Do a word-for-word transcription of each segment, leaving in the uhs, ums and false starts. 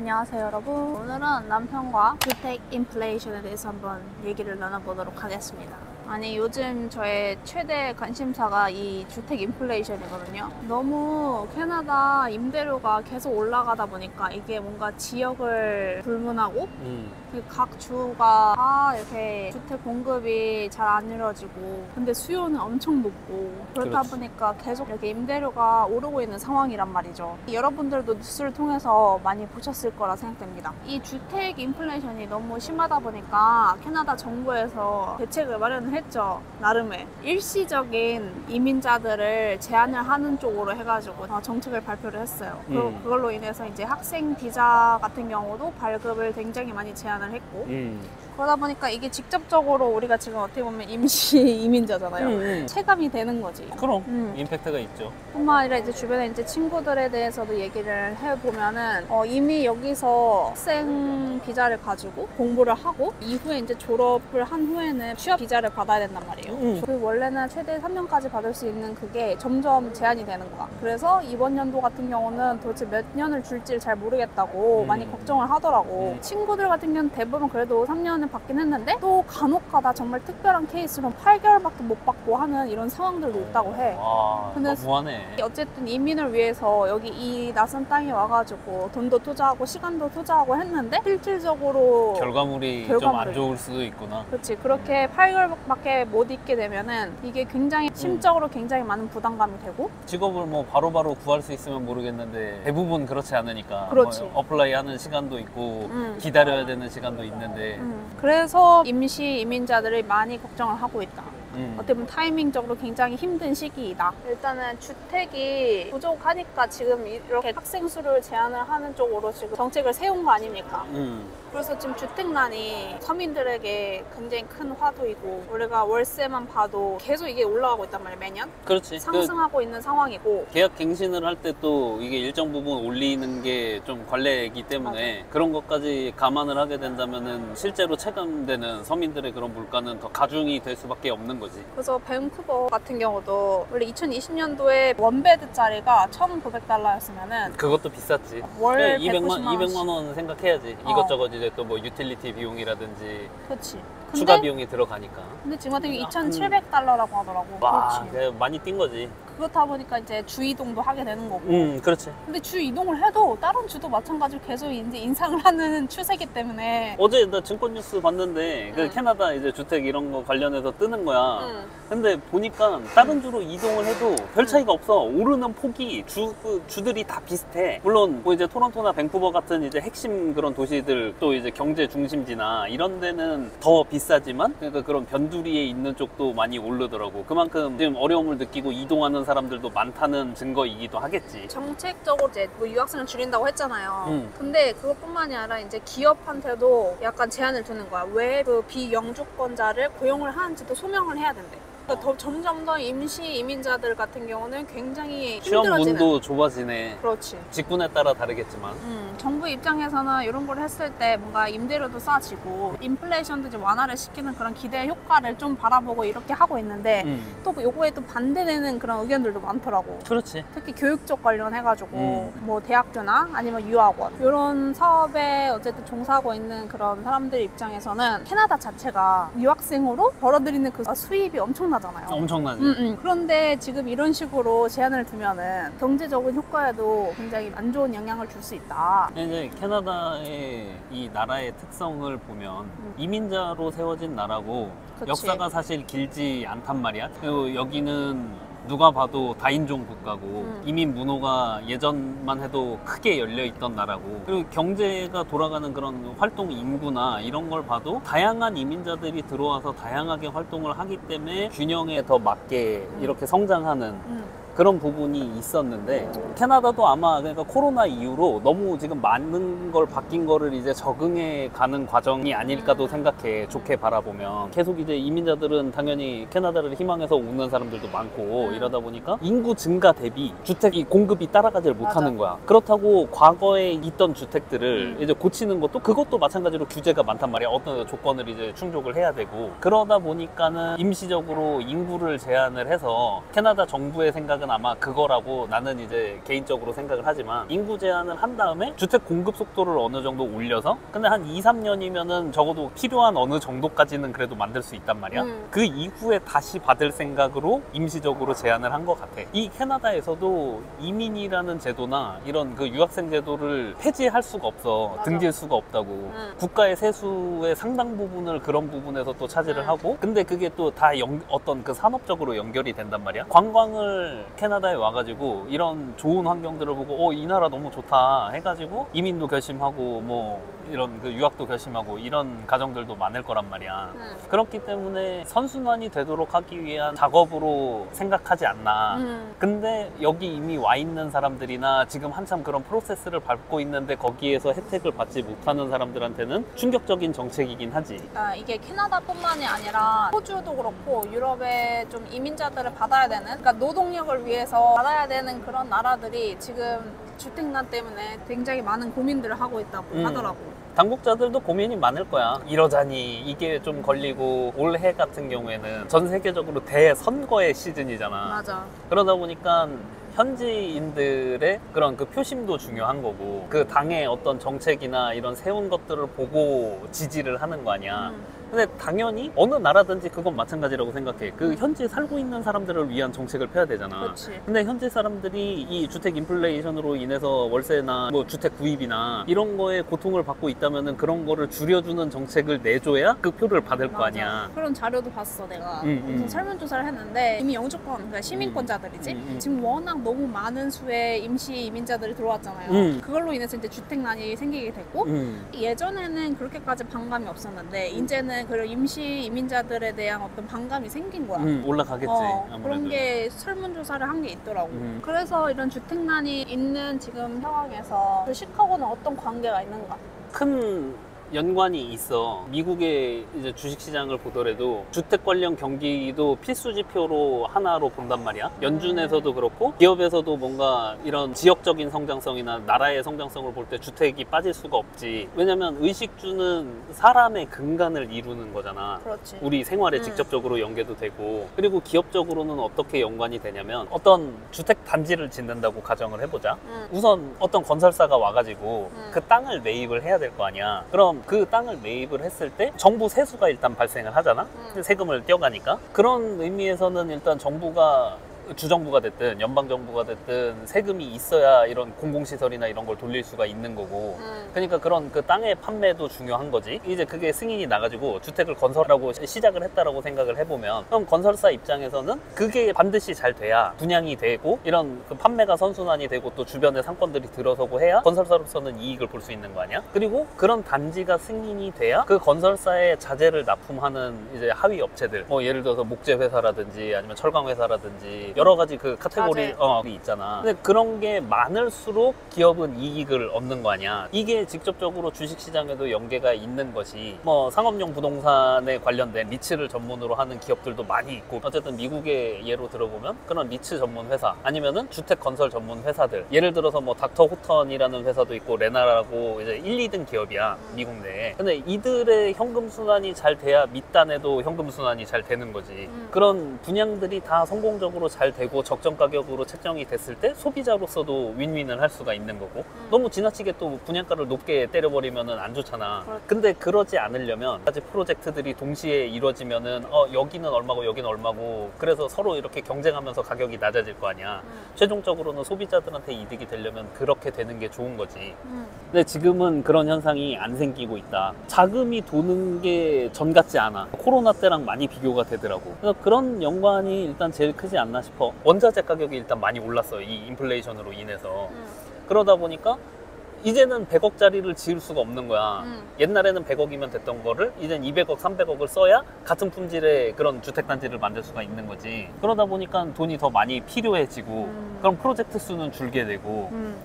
안녕하세요 여러분. 오늘은 남편과 주택 인플레이션에 대해서 한번 얘기를 나눠보도록 하겠습니다. 아니 요즘 저의 최대 관심사가 이 주택 인플레이션이거든요. 너무 캐나다 임대료가 계속 올라가다 보니까 이게 뭔가 지역을 불문하고 음. 각 주가 다 이렇게 주택 공급이 잘 안 이루어지고 근데 수요는 엄청 높고 그렇다 그렇지. 보니까 계속 이렇게 임대료가 오르고 있는 상황이란 말이죠. 여러분들도 뉴스를 통해서 많이 보셨을 거라 생각됩니다. 이 주택 인플레이션이 너무 심하다 보니까 캐나다 정부에서 대책을 마련을 했죠. 나름의 일시적인 이민자들을 제한을 하는 쪽으로 해가지고 정책을 발표를 했어요. 음. 그걸로 인해서 이제 학생 비자 같은 경우도 발급을 굉장히 많이 제한을 했고 음. 그러다 보니까 이게 직접적으로 우리가 지금 어떻게 보면 임시 이민자잖아요. 음, 음. 체감이 되는 거지. 그럼 음. 임팩트가 있죠. 뿐만 아니라 이제 주변에 이제 친구들에 대해서도 얘기를 해보면은 어, 이미 여기서 학생 비자를 가지고 공부를 하고 이후에 이제 졸업을 한 후에는 취업 비자를 받아야 된단 말이에요. 음. 그 원래는 최대 삼 년까지 받을 수 있는 그게 점점 제한이 되는 거야. 그래서 이번 연도 같은 경우는 도대체 몇 년을 줄지를 잘 모르겠다고 음. 많이 걱정을 하더라고. 음. 친구들 같은 경우는 대부분 그래도 삼 년을 받긴 했는데 또 간혹가다 정말 특별한 케이스로 팔 개월밖에 못 받고 하는 이런 상황들도 있다고 해. 와, 근데 너무하네. 어쨌든 이민을 위해서 여기 이 낯선 땅에 와가지고 돈도 투자하고 시간도 투자하고 했는데 실질적으로 결과물이 좀 안 좋을 수도 있구나. 그렇지. 그렇게 팔 개월밖에 못 있게 되면은 이게 굉장히 심적으로 굉장히 많은 부담감이 되고 직업을 뭐 바로바로 구할 수 있으면 모르겠는데 대부분 그렇지 않으니까 그렇지. 뭐 어플라이 하는 시간도 있고 음. 기다려야 되는 시간도 있는데 음. 그래서 임시 이민자들이 많이 걱정을 하고 있다. 음. 어떻게 보면 타이밍적으로 굉장히 힘든 시기이다. 일단은 주택이 부족하니까 지금 이렇게 학생 수를 제한을 하는 쪽으로 지금 정책을 세운 거 아닙니까? 음. 그래서 지금 주택난이 서민들에게 굉장히 큰 화두이고 우리가 월세만 봐도 계속 이게 올라가고 있단 말이에요. 매년. 그렇지. 상승하고 그 있는 상황이고 계약 갱신을 할 때 또 이게 일정 부분 올리는 게 좀 관례이기 때문에 맞아. 그런 것까지 감안을 하게 된다면은 실제로 체감되는 서민들의 그런 물가는 더 가중이 될 수밖에 없는 거지. 그래서 밴쿠버 같은 경우도 원래 이천이십 년도에 원베드짜리가 천구백 달러였으면은 그것도 비쌌지. 월 이백만, 이백만 원 생각해야지. 어. 이것저것 이제 또 뭐 유틸리티 비용이라든지 그치. 추가 비용이 들어가니까. 근데 지금 같은 경우 이천칠백 달러라고 하더라고. 와, 그렇지. 많이 뛴 거지. 그렇다 보니까 이제 주 이동도 하게 되는 거고. 음, 그렇지. 근데 주 이동을 해도 다른 주도 마찬가지로 계속 이제 인상을 하는 추세이기 때문에. 어제 나 증권 뉴스 봤는데 그 응. 캐나다 이제 주택 이런 거 관련해서 뜨는 거야. 응. 근데 보니까 다른 주로 이동을 해도 별 차이가 응. 없어. 오르는 폭이 주 그 주들이 다 비슷해. 물론 뭐 이제 토론토나 밴쿠버 같은 이제 핵심 그런 도시들 또 이제 경제 중심지나 이런 데는 더 비싸지만 그러니까 그런 변두리에 있는 쪽도 많이 오르더라고. 그만큼 지금 어려움을 느끼고 이동하는 사람들도 많다는 증거이기도 하겠지. 정책적으로 이제 뭐 유학생을 줄인다고 했잖아요. 음. 근데 그것뿐만이 아니라 이제 기업한테도 약간 제한을 두는 거야. 왜 그 비영주권자를 고용을 하는지도 소명을 해야 된대. 그러니까 더 점점 더 임시 이민자들 같은 경우는 굉장히 힘들어지는. 취업 문도 좁아지네. 그렇지. 직군에 따라 다르겠지만. 음, 정부 입장에서는 이런 걸 했을 때 뭔가 임대료도 싸지고 인플레이션도 이제 완화를 시키는 그런 기대 효과를 좀 바라보고 이렇게 하고 있는데 음. 또 요거에 또 반대되는 그런 의견들도 많더라고. 그렇지. 특히 교육 쪽 관련해가지고 음. 뭐 대학교나 아니면 유학원 이런 사업에 어쨌든 종사하고 있는 그런 사람들 입장에서는 캐나다 자체가 유학생으로 벌어들이는 그 수입이 엄청 나잖아요. 엄청나지. 음, 음. 그런데 지금 이런 식으로 제한을 두면은 경제적인 효과에도 굉장히 안 좋은 영향을 줄 수 있다. 이제 캐나다의 이 나라의 특성을 보면 음. 이민자로 세워진 나라고 그치. 역사가 사실 길지 않단 말이야. 그리고 여기는 누가 봐도 다인종 국가고 음. 이민 문호가 예전만 해도 크게 열려있던 나라고 그리고 경제가 돌아가는 그런 활동 인구나 이런 걸 봐도 다양한 이민자들이 들어와서 다양하게 활동을 하기 때문에 균형에 더 맞게 음. 이렇게 성장하는 음. 그런 부분이 있었는데 캐나다도 아마 그러니까 코로나 이후로 너무 지금 많은 걸 바뀐 거를 이제 적응해 가는 과정이 아닐까도 생각해. 좋게 바라보면 계속 이제 이민자들은 당연히 캐나다를 희망해서 오는 사람들도 많고 음. 이러다 보니까 인구 증가 대비 주택이 공급이 따라가지를 못하는 거야. 그렇다고 과거에 있던 주택들을 음. 이제 고치는 것도 그것도 마찬가지로 규제가 많단 말이야. 어떤 조건을 이제 충족을 해야 되고 그러다 보니까는 임시적으로 인구를 제한을 해서 캐나다 정부의 생각은 생각은 아마 그거라고 나는 이제 개인적으로 생각을 하지만 인구 제한을 한 다음에 주택 공급 속도를 어느 정도 올려서 근데 한 이, 삼 년이면은 적어도 필요한 어느 정도까지는 그래도 만들 수 있단 말이야. 음. 그 이후에 다시 받을 생각으로 임시적으로 제한을 한 것 같아. 이 캐나다에서도 이민이라는 제도나 이런 그 유학생 제도를 폐지할 수가 없어. 맞아. 등질 수가 없다고. 음. 국가의 세수의 상당 부분을 그런 부분에서 또 차지를 음. 하고 근데 그게 또 다 어떤 그 산업적으로 연결이 된단 말이야. 관광을 캐나다에 와가지고 이런 좋은 환경들을 보고 어, 이 나라 너무 좋다 해가지고 이민도 결심하고 뭐 이런 그 유학도 결심하고 이런 가정들도 많을 거란 말이야. 음. 그렇기 때문에 선순환이 되도록 하기 위한 작업으로 생각하지 않나. 음. 근데 여기 이미 와 있는 사람들이나 지금 한참 그런 프로세스를 밟고 있는데 거기에서 혜택을 받지 못하는 사람들한테는 충격적인 정책이긴 하지. 그러니까 이게 캐나다뿐만이 아니라 호주도 그렇고 유럽에 좀 이민자들을 받아야 되는 그러니까 노동력을 위해서 받아야 되는 그런 나라들이 지금 주택난 때문에 굉장히 많은 고민들을 하고 있다고 음. 하더라고. 당국자들도 고민이 많을 거야. 이러자니 이게 좀 걸리고 올해 같은 경우에는 전 세계적으로 대선거의 시즌이잖아. 맞아. 그러다 보니까 현지인들의 그런 그 표심도 중요한 거고 그 당의 어떤 정책이나 이런 세운 것들을 보고 지지를 하는 거 아니야. 음. 근데 당연히 어느 나라든지 그건 마찬가지라고 생각해. 그 현지 살고 있는 사람들을 위한 정책을 펴야 되잖아. 그렇지. 근데 현지 사람들이 이 주택 인플레이션으로 인해서 월세나 뭐 주택 구입이나 이런 거에 고통을 받고 있다면은 그런 거를 줄여주는 정책을 내줘야 그 표를 받을 거 맞아. 아니야. 그런 자료도 봤어 내가. 음, 음. 무슨 설문조사를 했는데 이미 영주권, 그러니까 시민권자들이지. 음, 음. 지금 워낙 너무 많은 수의 임시 이민자들이 들어왔잖아요. 음. 그걸로 인해서 이제 주택난이 생기게 됐고 음. 예전에는 그렇게까지 반감이 없었는데 이제는 그런 임시 이민자들에 대한 어떤 반감이 생긴 거야. 음, 올라가겠지. 어, 아무래도. 그런 게 설문조사를 한 게 있더라고. 음. 그래서 이런 주택난이 있는 지금 상황에서 그 시카고는 어떤 관계가 있는가? 큰 연관이 있어. 미국의 이제 주식시장을 보더라도 주택 관련 경기도 필수 지표로 하나로 본단 말이야. 연준에서도 그렇고 기업에서도 뭔가 이런 지역적인 성장성이나 나라의 성장성을 볼 때 주택이 빠질 수가 없지. 왜냐면 의식주는 사람의 근간을 이루는 거잖아. 그렇지. 우리 생활에 음. 직접적으로 연계도 되고 그리고 기업적으로는 어떻게 연관이 되냐면 어떤 주택 단지를 짓는다고 가정을 해보자. 음. 우선 어떤 건설사가 와가지고 음. 그 땅을 매입을 해야 될 거 아니야. 그럼 그 땅을 매입을 했을 때 정부 세수가 일단 발생을 하잖아. 음. 세금을 떼어가니까. 그런 의미에서는 일단 정부가 주정부가 됐든 연방정부가 됐든 세금이 있어야 이런 공공시설이나 이런 걸 돌릴 수가 있는 거고 음. 그러니까 그런 그 땅의 판매도 중요한 거지. 이제 그게 승인이 나가지고 주택을 건설하고 시작을 했다라고 생각을 해보면 그럼 건설사 입장에서는 그게 반드시 잘 돼야 분양이 되고 이런 그 판매가 선순환이 되고 또 주변에 상권들이 들어서고 해야 건설사로서는 이익을 볼 수 있는 거 아니야? 그리고 그런 단지가 승인이 돼야 그 건설사의 자재를 납품하는 이제 하위 업체들 뭐 예를 들어서 목재 회사라든지 아니면 철강 회사라든지 여러 가지 그 카테고리 어, 있잖아. 근데 그런 게 많을수록 기업은 이익을 얻는 거 아니야. 이게 직접적으로 주식시장에도 연계가 있는 것이 뭐 상업용 부동산에 관련된 리츠를 전문으로 하는 기업들도 많이 있고 어쨌든 미국의 예로 들어보면 그런 리츠 전문 회사 아니면은 주택 건설 전문 회사들 예를 들어서 뭐 닥터 호턴이라는 회사도 있고 레나라고 이제 일, 이 등 기업이야 미국 내에. 근데 이들의 현금 순환이 잘 돼야 밑단에도 현금 순환이 잘 되는 거지. 음. 그런 분양들이 다 성공적으로 잘 되고 적정 가격으로 책정이 됐을 때 소비자로서도 윈윈을 할 수가 있는 거고 음. 너무 지나치게 또 분양가를 높게 때려버리면은 안 좋잖아. 그렇죠. 근데 그러지 않으려면 까지 프로젝트들이 동시에 이루어지면은 어 여기는 얼마고 여기는 얼마고 그래서 서로 이렇게 경쟁하면서 가격이 낮아질 거 아니야. 음. 최종적으로는 소비자들한테 이득이 되려면 그렇게 되는 게 좋은 거지. 음. 근데 지금은 그런 현상이 안 생기고 있다. 자금이 도는 게 전 같지 않아. 코로나 때랑 많이 비교가 되더라고. 그래서 그런 연관이 일단 제일 크지 않나 싶어. 원자재 가격이 일단 많이 올랐어. 이 인플레이션으로 인해서. 음. 그러다 보니까 이제는 백억짜리를 지을 수가 없는 거야. 음. 옛날에는 백억이면 됐던 거를 이젠 이백억, 삼백억을 써야 같은 품질의 그런 주택단지를 만들 수가 있는 거지. 그러다 보니까 돈이 더 많이 필요해지고 음. 그럼 프로젝트 수는 줄게 되고 음.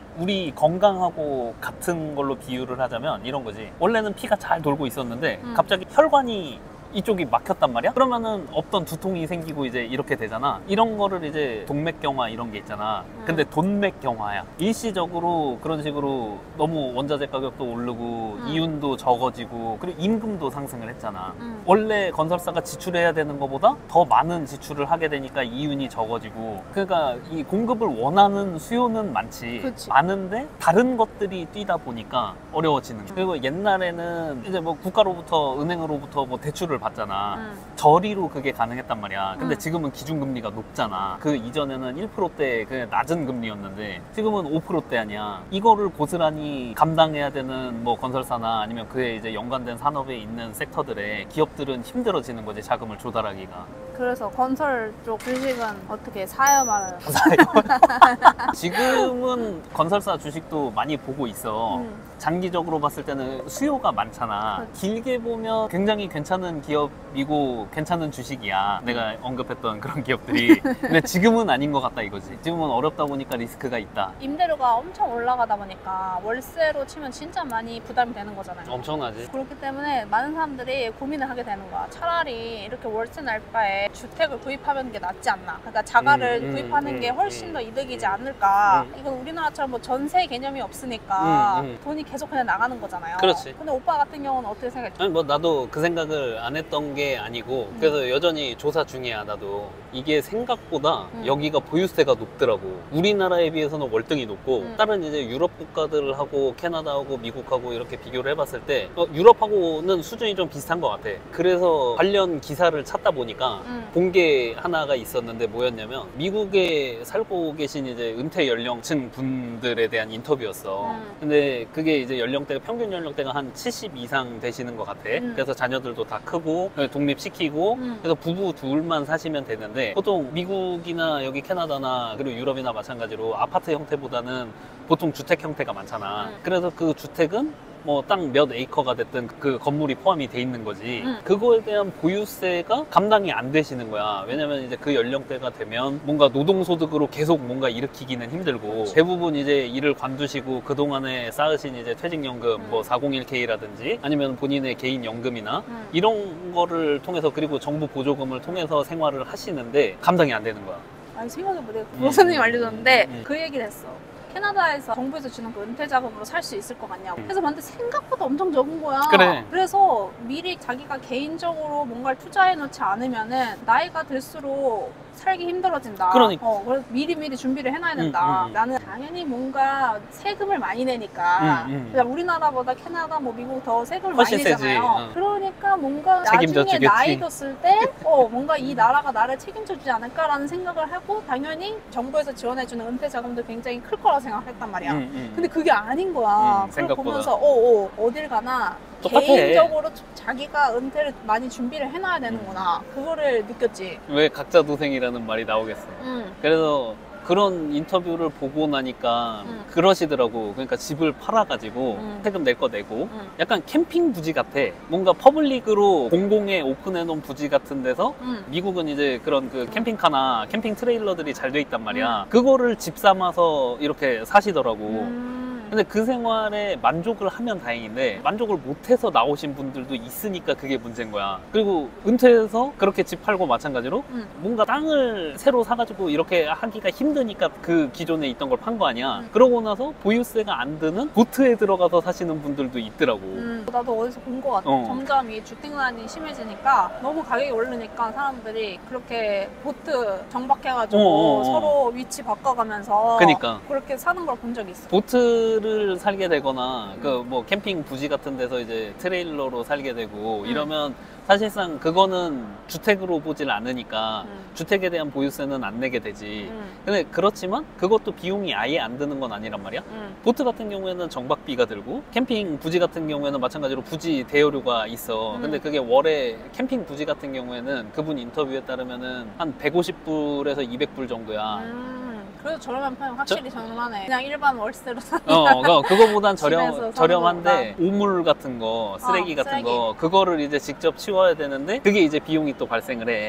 우리 건강하고 같은 걸로 비유를 하자면 이런 거지. 원래는 피가 잘 돌고 있었는데 음. 갑자기 혈관이 이쪽이 막혔단 말이야? 그러면은 없던 두통이 생기고 이제 이렇게 되잖아. 이런 거를 이제 동맥경화 이런 게 있잖아. 음. 근데 돈맥경화야. 일시적으로 그런 식으로 너무 원자재 가격도 오르고 음. 이윤도 적어지고 그리고 임금도 상승을 했잖아. 음. 원래 건설사가 지출해야 되는 것보다 더 많은 지출을 하게 되니까 이윤이 적어지고 그러니까 이 공급을 원하는 수요는 많지. 그치. 많은데 다른 것들이 뛰다 보니까 어려워지는 거야. 그리고 옛날에는 이제 뭐 국가로부터 은행으로부터 뭐 대출을 받잖아. 음. 저리로 그게 가능했단 말이야. 근데 음. 지금은 기준금리가 높잖아. 그 이전에는 일 퍼센트대 그냥 낮은 금리였는데 지금은 오 퍼센트대 아니야. 이거를 고스란히 감당해야 되는 뭐 건설사나 아니면 그에 이제 연관된 산업에 있는 섹터들의 기업들은 힘들어지는 거지. 자금을 조달하기가. 그래서 건설 쪽 주식은 어떻게 사요 말아요? 지금은 건설사 주식도 많이 보고 있어. 음. 장기적으로 봤을 때는 수요가 많잖아. 그렇지. 길게 보면 굉장히 괜찮은 기업이고 괜찮은 주식이야. 내가 언급했던 그런 기업들이. 근데 지금은 아닌 것 같다 이거지. 지금은 어렵다 보니까 리스크가 있다. 임대료가 엄청 올라가다 보니까 월세로 치면 진짜 많이 부담이 되는 거잖아요. 엄청나지. 그렇기 때문에 많은 사람들이 고민을 하게 되는 거야. 차라리 이렇게 월세 날 바에 주택을 구입하는 게 낫지 않나. 그러니까 자가를 음, 음, 구입하는 음, 게 훨씬 음, 더 이득이지 않을까. 음. 이건 우리나라처럼 뭐 전세 개념이 없으니까 음, 음. 돈이 계속 그냥 나가는 거잖아요. 그렇지. 근데 오빠 같은 경우는 어떻게 생각해? 아니 뭐 나도 그 생각을 안 했던 게 아니고 음. 그래서 여전히 조사 중이야 나도. 이게 생각보다 음. 여기가 보유세가 높더라고. 우리나라에 비해서는 월등히 높고 음. 다른 이제 유럽 국가들하고 캐나다하고 미국하고 이렇게 비교를 해봤을 때 어, 유럽하고는 수준이 좀 비슷한 것 같아. 그래서 관련 기사를 찾다 보니까 음. 본 게 하나가 있었는데 뭐였냐면 미국에 살고 계신 이제 은퇴 연령층 분들에 대한 인터뷰였어. 음. 근데 그게 이제 연령대가 평균 연령대가 한 칠십 이상 되시는 것 같아. 음. 그래서 자녀들도 다 크고 독립시키고 음. 그래서 부부 둘만 사시면 되는데 보통 미국이나 여기 캐나다나 그리고 유럽이나 마찬가지로 아파트 형태보다는 보통 주택 형태가 많잖아. 음. 그래서 그 주택은 뭐 땅 몇 에이커가 됐든 그 건물이 포함이 돼 있는 거지. 음. 그거에 대한 보유세가 감당이 안 되시는 거야. 왜냐면 이제 그 연령대가 되면 뭔가 노동소득으로 계속 뭔가 일으키기는 힘들고 대부분 이제 일을 관두시고 그동안에 쌓으신 이제 퇴직연금 음. 뭐 사공일 케이라든지 아니면 본인의 개인 연금이나 음. 이런 거를 통해서 그리고 정부 보조금을 통해서 생활을 하시는데 감당이 안 되는 거야. 아니 생각해보니까 음. 부모님이 알려줬는데 음. 그 얘기를 했어. 캐나다에서 정부에서 주는 그 은퇴 자금으로 살 수 있을 것 같냐고. 음. 그래서 봤는데 생각보다 엄청 적은 거야. 그래. 그래서 미리 자기가 개인적으로 뭔가를 투자해 놓지 않으면은 나이가 들수록 살기 힘들어진다. 그러니까. 어, 그래서 미리미리 준비를 해놔야 된다. 음, 음. 나는 당연히 뭔가 세금을 많이 내니까. 음, 음. 그냥 우리나라보다 캐나다, 뭐 미국 더 세금을 훨씬 많이 세지. 내잖아요. 어. 그러니까 뭔가 책임져 나중에 주겠지. 나이 뒀을 때 어, 뭔가 이 나라가 나를 책임져 주지 않을까라는 생각을 하고 당연히 정부에서 지원해주는 은퇴 자금도 굉장히 클 거라고 생각했단 말이야. 음, 음. 근데 그게 아닌 거야. 음, 그걸 생각보다. 보면서 어, 어, 어딜 가나 똑같아. 개인적으로 자기가 은퇴를 많이 준비를 해놔야 되는구나. 음. 그거를 느꼈지. 왜 각자 도생이라는 말이 나오겠어. 음. 그래서 그런 인터뷰를 보고 나니까 음. 그러시더라고. 그러니까 집을 팔아가지고 음. 세금 낼 거 내고 음. 약간 캠핑 부지 같아. 뭔가 퍼블릭으로 공공에 오픈해놓은 부지 같은 데서 음. 미국은 이제 그런 그 캠핑카나 캠핑 트레일러들이 잘 돼 있단 말이야. 음. 그거를 집 삼아서 이렇게 사시더라고. 음. 근데 그 생활에 만족을 하면 다행인데 만족을 못해서 나오신 분들도 있으니까 그게 문제인 거야. 그리고 은퇴해서 그렇게 집 팔고 마찬가지로 음. 뭔가 땅을 새로 사가지고 이렇게 하기가 힘드니까 그 기존에 있던 걸 판 거 아니야. 음. 그러고 나서 보유세가 안 드는 보트에 들어가서 사시는 분들도 있더라고. 음, 나도 어디서 본 것 같아. 어. 점점 이 주택난이 심해지니까 너무 가격이 오르니까 사람들이 그렇게 보트 정박해가지고 어, 어, 어. 서로 위치 바꿔가면서 그니까. 그렇게 사는 걸 본 적이 있어. 보트를 살게 되거나 그 뭐 캠핑 부지 같은 데서 이제 트레일러로 살게 되고 음. 이러면 사실상 그거는 주택으로 보질 않으니까 음. 주택에 대한 보유세는 안 내게 되지. 음. 근데 그렇지만 그것도 비용이 아예 안 드는 건 아니란 말이야. 음. 보트 같은 경우에는 정박비가 들고 캠핑 부지 같은 경우에는 마찬가지로 부지 대여료가 있어. 음. 근데 그게 월에 캠핑 부지 같은 경우에는 그분 인터뷰에 따르면은 한 백오십 불에서 이백 불 정도야. 음. 그래도 저렴한 편이 확실히 저렴하네. 그냥 일반 월세로 사는 어, 그- 그거보단 집에서 저렴, 사는 저렴한데 오물 같은 거, 쓰레기 어, 같은 쓰레기. 거 그거를 이제 직접 치워야 되는데 그게 이제 비용이 또 발생을 해. 음.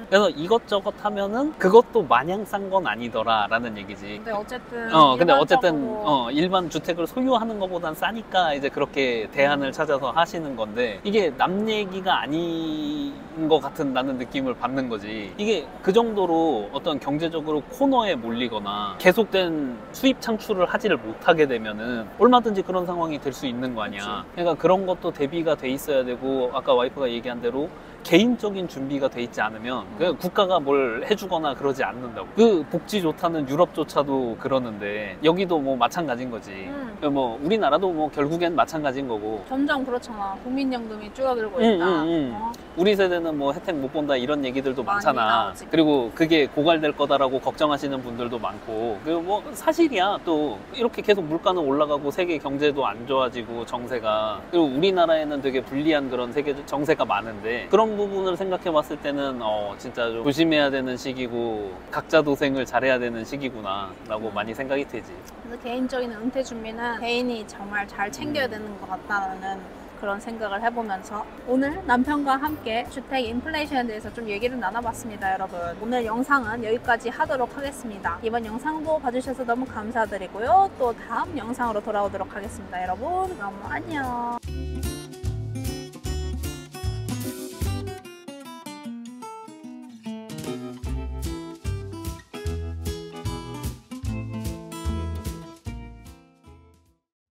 그래서 이것저것 하면은 그것도 마냥 싼 건 아니더라라는 얘기지. 근데 어쨌든 어, 근데 어쨌든 일반적으로 어, 일반 주택을 소유하는 것보단 싸니까 이제 그렇게 대안을 찾아서 하시는 건데 이게 남 얘기가 아닌 것 같은 나는 느낌을 받는 거지. 이게 그 정도로 어떤 경제적으로 코너에 몰리거나 계속된 수입 창출을 하지를 못하게 되면은 얼마든지 그런 상황이 될 수 있는 거 아니야. 그치. 그러니까 그런 것도 대비가 돼 있어야 되고 아까 와이프가 얘기한 대로 개인적인 준비가 돼 있지 않으면 그 국가가 뭘 해주거나 그러지 않는다고. 그 복지 좋다는 유럽조차도 그러는데 여기도 뭐 마찬가지인 거지. 음. 그 뭐 우리나라도 뭐 결국엔 마찬가지인 거고. 점점 그렇잖아. 국민연금이 줄어들고 응, 있다. 응, 응. 어? 우리 세대는 뭐 혜택 못 본다 이런 얘기들도 많이 많잖아. 나오지. 그리고 그게 고갈될 거다라고 걱정하시는 분들도 많고. 그리고 뭐 사실이야. 또 이렇게 계속 물가는 올라가고 세계 경제도 안 좋아지고 정세가. 그리고 우리나라에는 되게 불리한 그런 세계 정세가 많은데 그런 부분을 생각해 봤을 때는 어 진짜 좀 조심해야 되는 시기고 각자 도생을 잘해야 되는 시기구나 라고 많이 생각이 되지. 그래서 개인적인 은퇴 준비는 개인이 정말 잘 챙겨야 음. 되는 것 같다는 그런 생각을 해보면서 오늘 남편과 함께 주택 인플레이션에 대해서 좀 얘기를 나눠봤습니다, 여러분. 오늘 영상은 여기까지 하도록 하겠습니다. 이번 영상도 봐주셔서 너무 감사드리고요. 또 다음 영상으로 돌아오도록 하겠습니다, 여러분. 그럼 안녕.